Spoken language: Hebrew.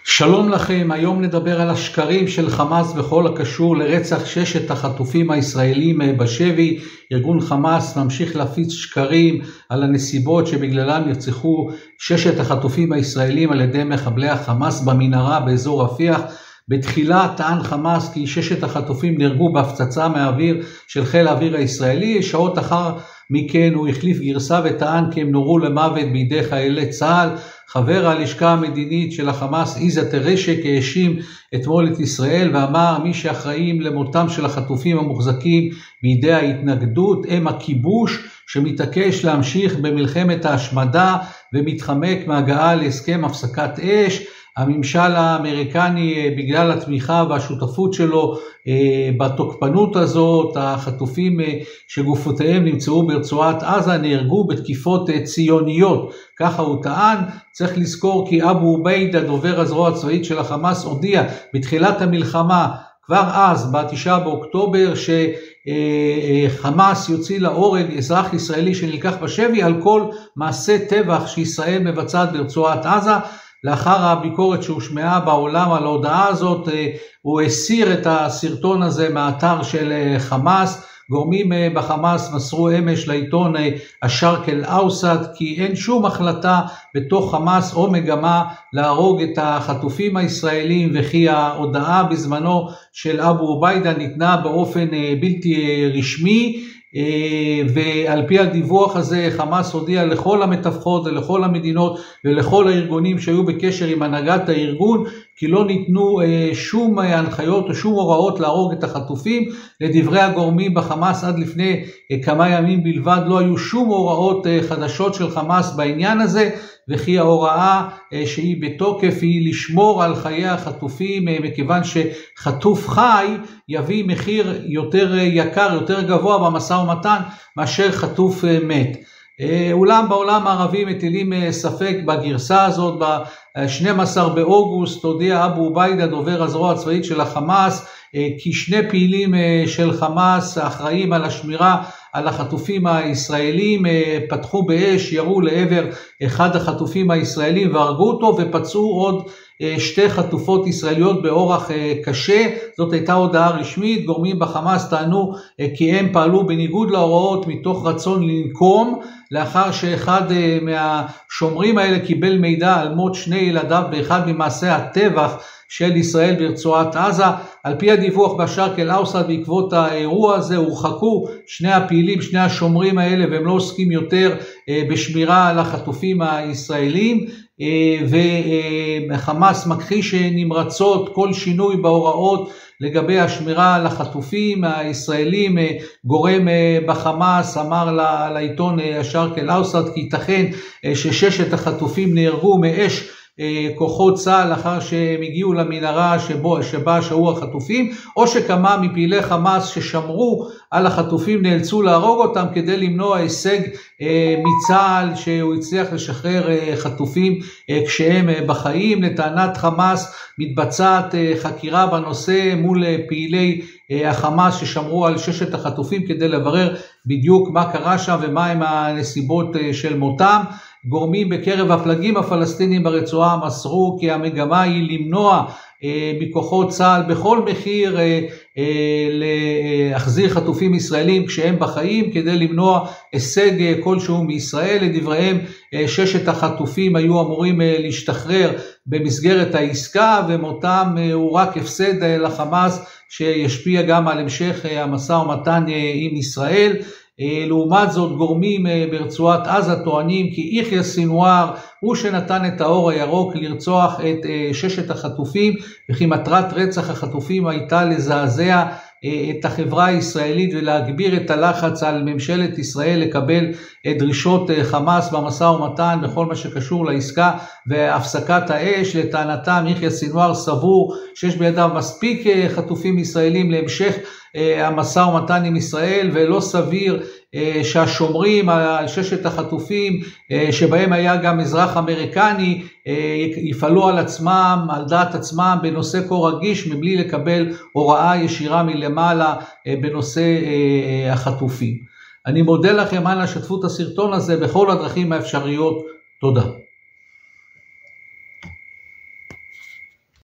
שלום לכם, היום נדבר על השקרים של חמאס בכל הקשור לרצח 6 החטופים הישראלים בשבי. ארגון חמאס ממשיך להפיץ שקרים על הנסיבות שבגללם נרצחו 6 החטופים הישראלים על ידי מחבלי החמאס במנהרה באזור רפיח. בתחילה טען חמאס כי 6 החטופים נהרגו בהפצצה מהאוויר של חיל האוויר הישראלי. שעות אחר מכן הוא החליף גרסה וטען כי הם נורו למוות בידי חיילי צה"ל. חבר הלשכה המדינית של החמאס איזה טרשק האשים אתמול את ישראל ואמר מי שאחראים למותם של החטופים המוחזקים בידי ההתנגדות הם הכיבוש שמתעקש להמשיך במלחמת ההשמדה ומתחמק מהגעה להסכם הפסקת אש. הממשל האמריקני בגלל התמיכה והשותפות שלו בתוקפנות הזאת, החטופים שגופותיהם נמצאו ברצועת עזה נהרגו בתקיפות ציוניות, ככה הוא טען. צריך לזכור כי אבו עוביידה, דובר הזרוע הצבאית של החמאס, הודיע בתחילת המלחמה כבר אז, ב9 באוקטובר, שחמאס יוציא להורג אזרח ישראלי שנלקח בשבי על כל מעשה טבח שישראל מבצעת ברצועת עזה. לאחר הביקורת שהושמעה בעולם על ההודעה הזאת, הוא הסיר את הסרטון הזה מהאתר של חמאס. גורמים בחמאס מסרו אמש לעיתון השרק אל-אוסט כי אין שום החלטה בתוך חמאס או מגמה להרוג את החטופים הישראלים, וכי ההודעה בזמנו של אבו עוביידה ניתנה באופן בלתי רשמי. ועל פי הדיווח הזה חמאס הודיע לכל המתווכות ולכל המדינות ולכל הארגונים שהיו בקשר עם הנהגת הארגון כי לא ניתנו שום הנחיות או שום הוראות להרוג את החטופים. לדברי הגורמים בחמאס עד לפני כמה ימים בלבד לא היו שום הוראות חדשות של חמאס בעניין הזה, וכי ההוראה שהיא בתוקף היא לשמור על חיי החטופים מכיוון שחטוף חי יביא מחיר יותר יקר, יותר גבוה במשא ומתן מאשר חטוף מת. אולם בעולם הערבי מטילים ספק בגרסה הזאת. ב-12 באוגוסט הודיע אבו עוביידה, דובר הזרוע הצבאית של החמאס, כי 2 פעילים של חמאס אחראים על השמירה על החטופים הישראלים פתחו באש, ירו לעבר אחד החטופים הישראלים והרגו אותו, ופצעו עוד 2 חטופות ישראליות באורח קשה. זאת הייתה הודעה רשמית. גורמים בחמאס טענו כי הם פעלו בניגוד להוראות מתוך רצון לנקום, לאחר שאחד מהשומרים האלה קיבל מידע על מות 2 ילדיו באחד ממעשי הטבח של ישראל ברצועת עזה. על פי הדיווח בשרק אל-אוסט, בעקבות האירוע הזה הורחקו 2 הפעילים, 2 השומרים האלה, והם לא עוסקים יותר בשמירה על החטופים הישראלים. וחמאס מכחיש נמרצות כל שינוי בהוראות לגבי השמירה על החטופים הישראלים. גורם בחמאס אמר לעיתון השרק אל-אוסט כי ייתכן ש6 החטופים נהרגו מאש כוחות צה"ל לאחר שהם הגיעו למנהרה שבה שהו החטופים, או שכמה מפעילי חמאס ששמרו על החטופים נאלצו להרוג אותם כדי למנוע הישג מצה"ל שהוא הצליח לשחרר חטופים כשהם בחיים. לטענת חמאס מתבצעת חקירה בנושא מול פעילי החמאס ששמרו על 6 החטופים כדי לברר בדיוק מה קרה שם ומה הם הנסיבות של מותם. גורמים בקרב הפלגים הפלסטינים ברצועה מסרו כי המגמה היא למנוע מכוחות צה"ל בכל מחיר להחזיר חטופים ישראלים כשהם בחיים כדי למנוע הישג כלשהו מישראל. לדבריהם 6 החטופים היו אמורים להשתחרר במסגרת העסקה, ומותם הוא רק הפסד לחמאס שישפיע גם על המשך המשא ומתן עם ישראל. לעומת זאת גורמים ברצועת עזה טוענים כי יחיא סינואר הוא שנתן את האור הירוק לרצוח את 6 החטופים, וכי מטרת רצח החטופים הייתה לזעזע את החברה הישראלית ולהגביר את הלחץ על ממשלת ישראל לקבל את דרישות חמאס במשא ומתן בכל מה שקשור לעסקה והפסקת האש. לטענתם יחיא סינואר סבור שיש בידיו מספיק חטופים ישראלים להמשך המשא ומתן עם ישראל, ולא סביר שהשומרים על 6 החטופים שבהם היה גם אזרח אמריקני יפעלו על עצמם, על דעת עצמם בנושא כה רגיש מבלי לקבל הוראה ישירה מלמעלה בנושא החטופים. אני מודה לכם על השתתפות הסרטון הזה בכל הדרכים האפשריות. תודה.